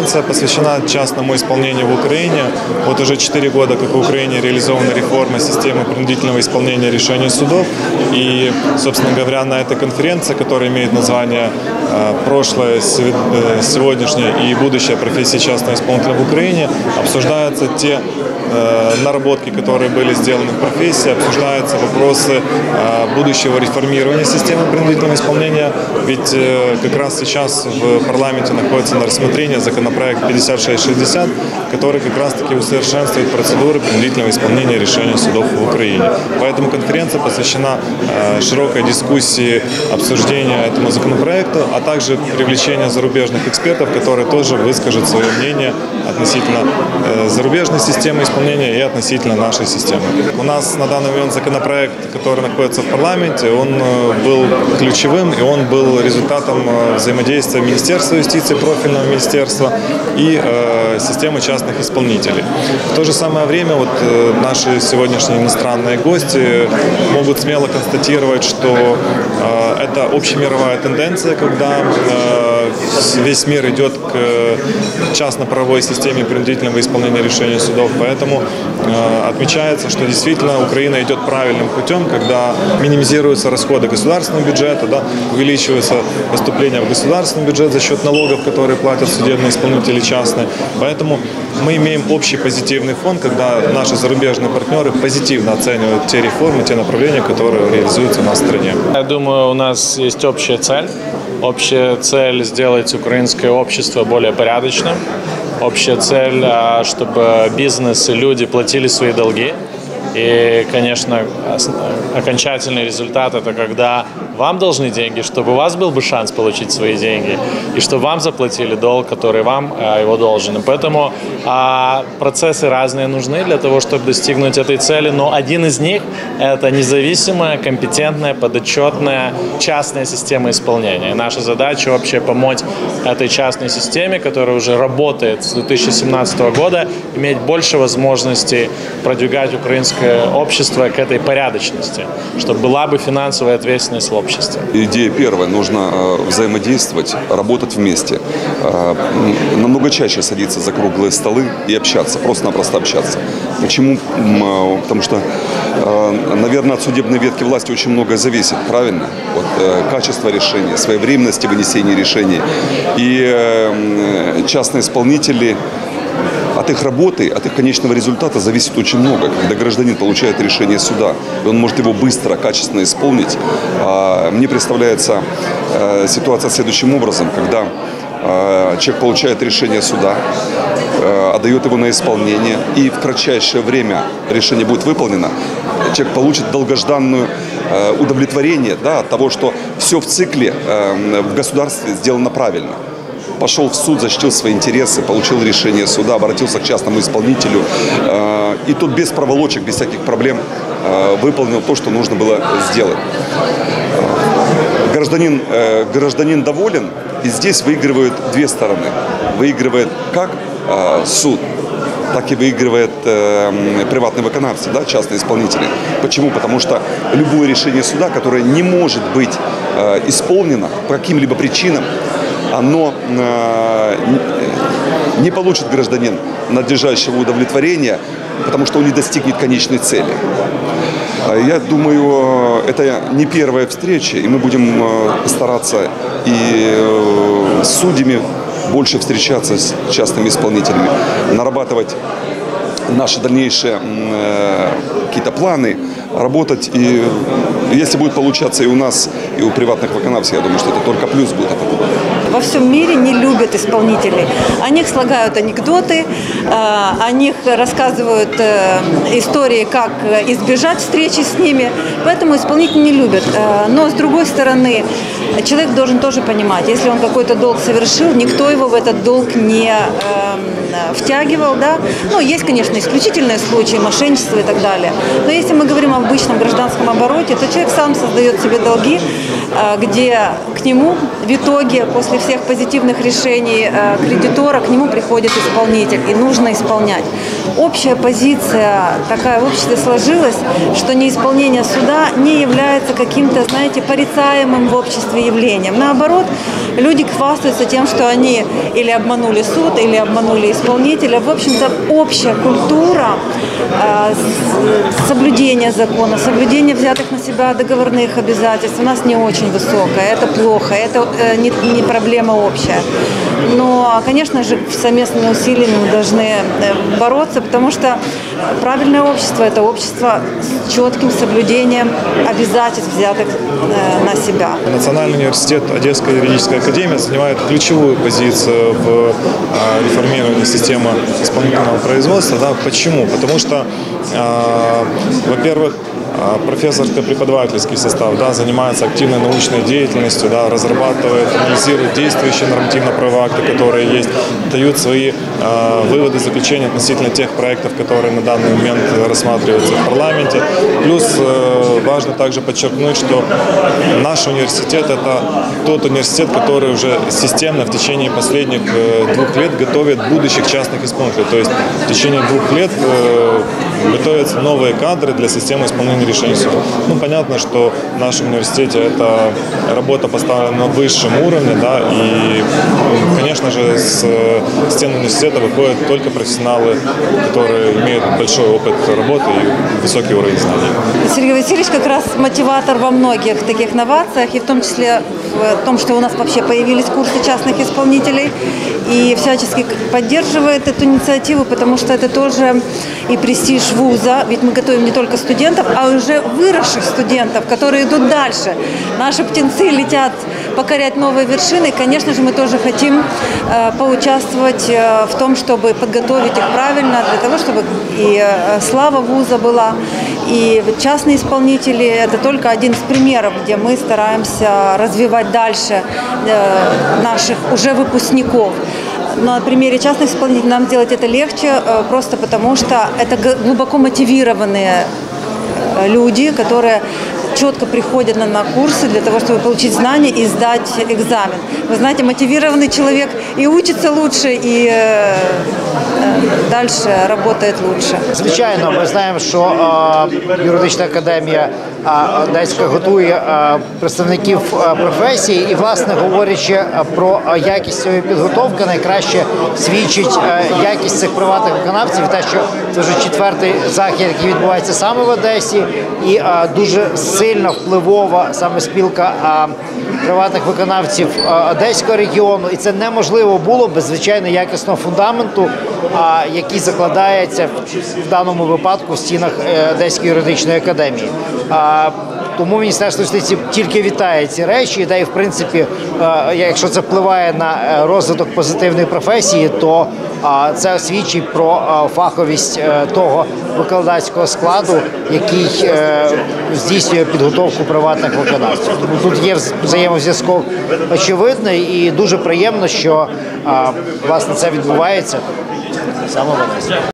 конференция посвящена частному исполнению в Украине. Вот уже 4 года, как в Украине реализована реформа системы принудительного исполнения решений судов. И, собственно говоря, на этой конференции, которая имеет название «Прошлое, сегодняшнее и будущее профессии частного исполнителя в Украине», обсуждаются те наработки, которые были сделаны в профессии, обсуждаются вопросы будущего реформирования системы принудительного исполнения. Ведь как раз сейчас в парламенте находится на рассмотрении законопроект 5660, который как раз-таки усовершенствует процедуры принудительного исполнения решений судов в Украине. Поэтому конференция посвящена широкой дискуссии, обсуждению этому законопроекту, а также привлечению зарубежных экспертов, которые тоже выскажут свое мнение относительно зарубежной системы исполнения и относительно нашей системы. У нас на данный момент законопроект, который находится в парламенте, он был ключевым, и он был результатом взаимодействия Министерства юстиции, профильного министерства и системы частных исполнителей. В то же самое время вот наши сегодняшние иностранные гости могут смело констатировать, что это общемировая тенденция, когда весь мир идет к частно-правовой системе принудительного исполнения решений судов. Поэтому отмечается, что действительно Украина идет правильным путем, когда минимизируются расходы государственного бюджета, да, увеличиваются поступления в государственный бюджет за счет налогов, которые платят судебные исполнители частные. Поэтому мы имеем общий позитивный фон, когда наши зарубежные партнеры позитивно оценивают те реформы, те направления, которые реализуются у нас в стране. Я думаю, у нас есть общая цель. Общая цель сделать украинское общество более порядочным. Общая цель, чтобы бизнес и люди платили свои долги. И, конечно, окончательный результат – это когда вам должны деньги, чтобы у вас был бы шанс получить свои деньги, и чтобы вам заплатили долг, который вам его должен. И поэтому процессы разные нужны для того, чтобы достигнуть этой цели, но один из них – это независимая, компетентная, подотчетная частная система исполнения. И наша задача вообще помочь этой частной системе, которая уже работает с 2017 года, иметь больше возможностей продвигать украинское общество к этой порядочности, чтобы была бы финансовая ответственность в обществе. Идея первая. Нужно взаимодействовать, работать вместе. Намного чаще садиться за круглые столы и общаться, просто-напросто общаться. Почему? Потому что, наверное, от судебной ветки власти очень многое зависит, правильно? Вот, качество решения, своевременности вынесения решений. И частные исполнители, от их работы, от их конечного результата зависит очень много. Когда гражданин получает решение суда, и он может его быстро, качественно исполнить. Мне представляется ситуация следующим образом, когда человек получает решение суда, отдает его на исполнение, и в кратчайшее время решение будет выполнено, человек получит долгожданное удовлетворение, да, от того, что все в цикле в государстве сделано правильно. Пошел в суд, защитил свои интересы, получил решение суда, обратился к частному исполнителю. И тут без проволочек, без всяких проблем выполнил то, что нужно было сделать. Гражданин доволен, и здесь выигрывают две стороны. Выигрывает как суд, так и выигрывает приватные виконавцы, да, частные исполнители. Почему? Потому что любое решение суда, которое не может быть исполнено по каким-либо причинам, оно не получит гражданин надлежащего удовлетворения, потому что он не достигнет конечной цели. Я думаю, это не первая встреча, и мы будем стараться и с судьями больше встречаться с частными исполнителями, нарабатывать наши дальнейшие какие-то планы, работать. И если будет получаться и у нас, и у приватных виконавцев, я думаю, что это только плюс будет. Во всем мире не любят исполнителей. О них слагают анекдоты, о них рассказывают истории, как избежать встречи с ними. Поэтому исполнители не любят. Но, с другой стороны, человек должен тоже понимать, если он какой-то долг совершил, никто его в этот долг не втягивал. Да? Ну, есть, конечно, исключительные случаи, мошенничества и так далее. Но если мы говорим о обычном гражданском обороте, то человек сам создает себе долги, где к нему в итоге, после всех позитивных решений кредитора к нему приходит исполнитель, и нужно исполнять. Общая позиция такая в обществе сложилась, что неисполнение суда не является каким-то, знаете, порицаемым в обществе явлением. Наоборот, люди хвастаются тем, что они или обманули суд, или обманули исполнителя. В общем-то, общая культура соблюдения закона, соблюдения взятых на себя договорных обязательств у нас не очень высокая. Это плохо, это не проблема общая. Но, конечно же, совместными усилиями мы должны бороться, потому что правильное общество – это общество с четким соблюдением обязательств, взятых на себя. Национальный университет Одесская юридическая академия занимает ключевую позицию в реформировании системы исполнительного производства. Да? Почему? Потому что, во-первых, профессорско-преподавательский состав, да, занимается активной научной деятельностью, да, разрабатывает, анализирует действующие нормативно-правовые акты, которые есть, дают свои выводы, заключения относительно тех проектов, которые на данный момент рассматриваются в парламенте. Плюс важно также подчеркнуть, что наш университет – это тот университет, который уже системно в течение последних 2 лет готовит будущих частных исполнителей. То есть в течение 2 лет готовятся новые кадры для системы исполнения решений суда. Ну, понятно, что в нашем университете эта работа поставлена на высшем уровне, да, и, конечно же, с стен университета выходят только профессионалы, которые имеют большой опыт работы и высокий уровень знаний. Сергей Васильевич как раз мотиватор во многих таких новациях, и в том числе в том, что у нас вообще появились курсы частных исполнителей, и всячески поддерживает эту инициативу, потому что это тоже и престиж вуза, ведь мы готовим не только студентов, а уже выросших студентов, которые идут дальше. Наши птенцы летят покорять новые вершины, и, конечно же, мы тоже хотим поучаствовать в том, чтобы подготовить их правильно, для того, чтобы и слава вуза была, и частные исполнители – это только один из примеров, где мы стараемся развивать дальше наших уже выпускников. Но на примере частных исполнителей нам сделать это легче, просто потому что это глубоко мотивированные люди, которые четко приходят на курсы для того, чтобы получить знания и сдать экзамен. Вы знаете, мотивированный человек и учится лучше, и дальше работает лучше. Звичайно, ми знаємо, що юридична академія Одеська готує представників професії, і, власне, говорячи про якість цієї підготовки, найкраще свідчить якість цих приватних виконавців, те, що це вже 4-й захід, який відбувається саме в Одесі, і дуже сильно впливова саме спілка приватних виконавців Одеського регіону, і це неможливо було без звичайно якісного фундаменту, який закладається в даному випадку в стінах Одеської юридичної академії. Тому Міністерство юстиції тільки вітає ці речі, та і в принципі, якщо це впливає на розвиток позитивної професії, то це свідчить про фаховість того викладацького складу, який здійснює підготовку приватних виконавців. Тут є взаємозв'язок очевидний і дуже приємно, що власне це відбувається саме в Одесі.